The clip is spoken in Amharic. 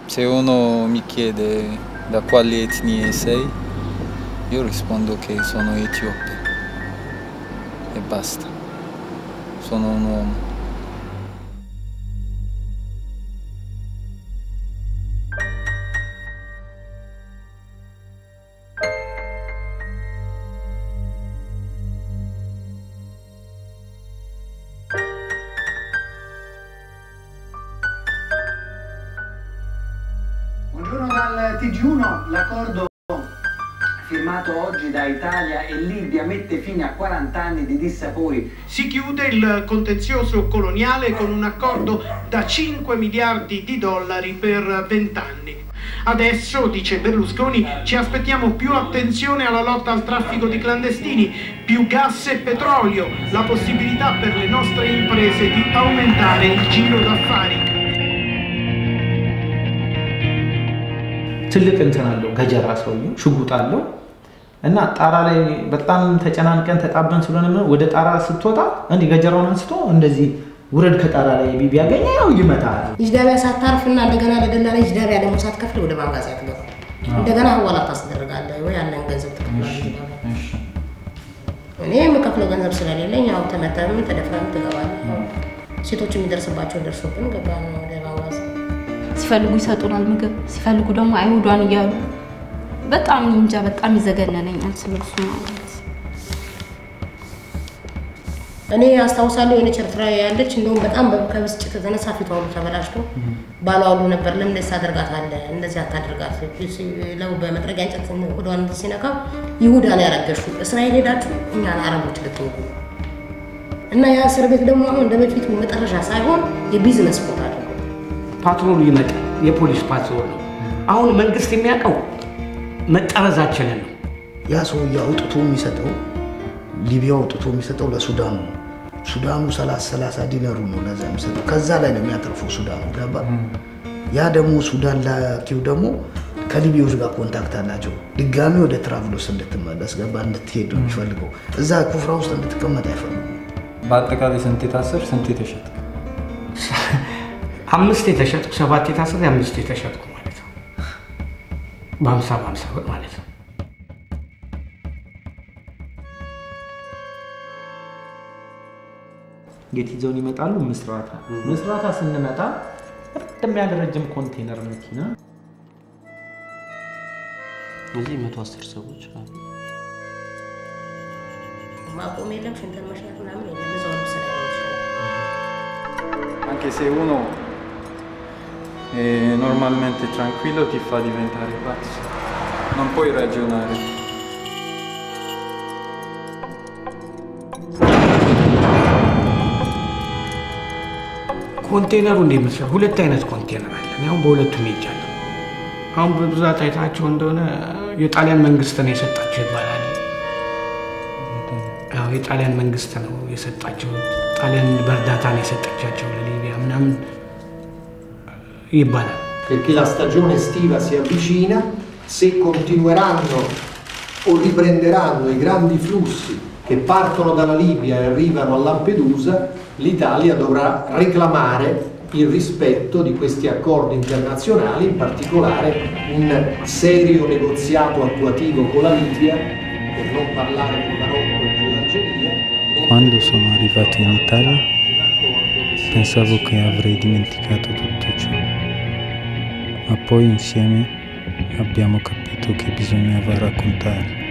Se uno mi chiede da quali etnie sei, io rispondo che sono etiope e basta, sono un uomo. Buongiorno dal TG1, l'accordo firmato oggi da Italia e Libia mette fine a 40 anni di dissapori. Si chiude il contenzioso coloniale con un accordo da 5 miliardi di dollari per 20 anni. Adesso, dice Berlusconi, ci aspettiamo più attenzione alla lotta al traffico di clandestini, più gas e petrolio, la possibilità per le nostre imprese di aumentare il giro d'affari. ትልቅ እንትን አለው ገጀራ ሰውዬው ሽጉጥ አለው እና ጣራ ላይ በጣም ተጨናንቀን ተጣበን ስለሆነ ወደ ጣራ ስትወጣ እንዴ ገጀራውን አንስቶ እንደዚህ ውረድ ከጣራ ላይ ቢያገኝ ያው ይመታል። ይጅዳቢያ ሳታርፍና እንደገና ለደላላ ይጅዳቢያ ደግሞ ሳትከፍል ወደ ባንክ ያስገባ እንደገና ሐዋላ ታስደርጋለህ ወይ ያለን ገንዘብ ትከፍላለህ። እኔ የምከፍለው ገንዘብ ስለሌለኝ ያው ተመተም ተደፍረም ትገባለህ። ሴቶች የሚደርስባቸው ደርሶብን ገባን ወደ ባንክ ሲፈልጉ ይሰጡናል ምግብ ሲፈልጉ ደግሞ አይሁዳን ይያሉ በጣም እንጃ በጣም ይዘገነነኛል ስለሱ ማለት እኔ አስተዋውሳለሁ የኔ ቸርትራ ያለች እንደውም በጣም በከብስጭት ተነሳ ፊቷ ሁሉ ተበላሽቶ ባሏሉ ነበር ለምን እንደዛ አደርጋታለህ እንደዚህ አታደርጋት ለው በመጥረጊያ እንጨት ወደዋን ሲነካ ይሁዳን ያረገሹ እስራኤል ሄዳችሁ እኛን አረቦች ልትወጉ እና ያ እስር ቤት ደግሞ አሁን እንደበፊቱ መጠረሻ ሳይሆን የቢዝነስ ቦታ ነው። ፓትሮሉ ይመጣል የፖሊስ ፓትሮል ነው። አሁን መንግስት የሚያቀው መጠረዛችንን ነው። ያ ሰው ያውጥቶ የሚሰጠው ሊቢያ አውጥቶ የሚሰጠው ለሱዳኑ ነው። ሱዳኑ 30 ዲናሩ ነው ለዛ የሚሰጠው ከዛ ላይ ነው የሚያተርፈው ሱዳኑ ገባ። ያ ደግሞ ሱዳን ላኪው ደግሞ ከሊቢያዎች ጋር ኮንታክት አላቸው። ድጋሚ ወደ ትራቭሎስ እንድትመለስ ገባ እንድትሄድ ነው የሚፈልገው። እዛ ኩፍራ ውስጥ እንድትቀመጥ አይፈልጉም። በአጠቃላይ ስንት ታሰር ስንት ተሸጠ? 5 የተሸጥኩ 7 የታሰረ 5 የተሸጥኩ ማለት ነው። በ50 ብር ማለት ነው። ጌት ይዘውን ይመጣሉ። ምስራታ ስንመጣ በጣም ያደረጀም ኮንቴነር መኪና እዚህ 110 ሰዎች አሉ። ማቆም የለም ሽንተር መሽናት ምናምን የለም እዛው ልብስ ላይ ነው። Anche se uno è normalmente tranquillo ti fa diventare pazzo, non puoi ragionare. ኮንቴነሩ እንደምሰራ ሁለት አይነት ኮንቴነር አለ። ያው በሁለቱም ይቻላል። አሁን በብዛት አይታቸው እንደሆነ የጣሊያን መንግስት ነው የሰጣቸው ይባላል። ያው የጣሊያን መንግስት ነው የሰጣቸው ጣሊያን በእርዳታ ነው የሰጣቸው ለሊቢያ ምናምን ይባላል። Perché la stagione estiva si avvicina, se continueranno o riprenderanno i grandi flussi che partono dalla Libia e arrivano a Lampedusa, l'Italia dovrà reclamare il rispetto di questi accordi internazionali, in particolare un serio negoziato attuativo con la Libia, per non parlare del Marocco e dell'Algeria. Quando sono arrivato in Italia pensavo che avrei dimenticato tutto ciò, ma poi insieme abbiamo capito che bisognava raccontare.